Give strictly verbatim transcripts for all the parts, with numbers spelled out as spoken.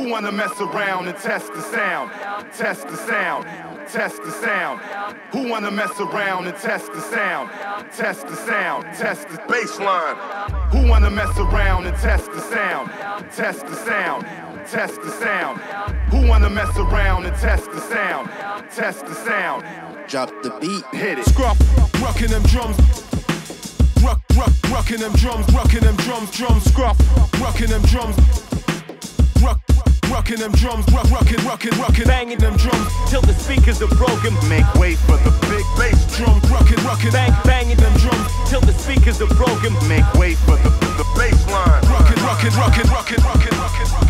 Who wanna mess around and test the sound? Test the sound, test the sound. Who wanna mess around and test the sound? Test the sound, test the baseline. Who wanna mess around and test the sound? Test the sound, test the sound. Who wanna mess around and test the sound? Test the sound. Drop the beat, hit it. Scruff, rocking them drums. Rock, rock, rocking them drums, rocking them drums, drums. Scruff, rocking them drums. Rock, rocking them drums, rock, rocking, rocking, rocking, banging them drums till the speakers are broken. Make way for the big bass drum, rocking, rocking, bang, banging them drums till the speakers are broken. Make way for the the bass line. Rocking, rocking, rocking, rocking, rocking, rocking, rocking.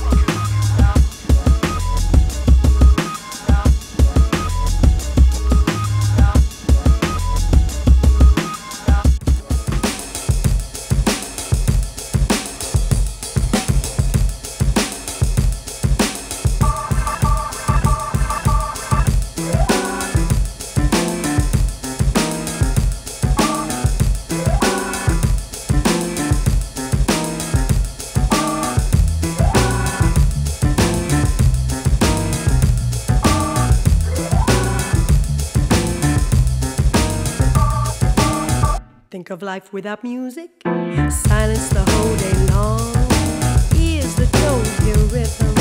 Think of life without music, silence the whole day long. Ears that don't hear rhythm,